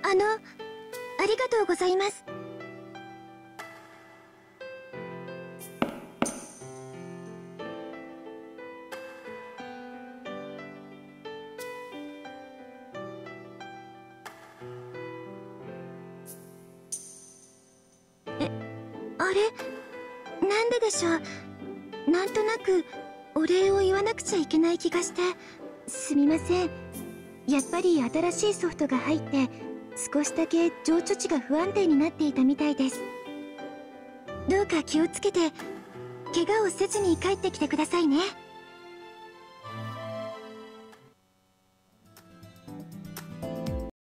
ありがとうございます。あれ、なんででしょう。なんとなくお礼を言わなくちゃいけない気がして。すみません。やっぱり新しいソフトが入って少しだけ情緒値が不安定になっていたみたいです。どうか気をつけて怪我をせずに帰ってきてくださいね。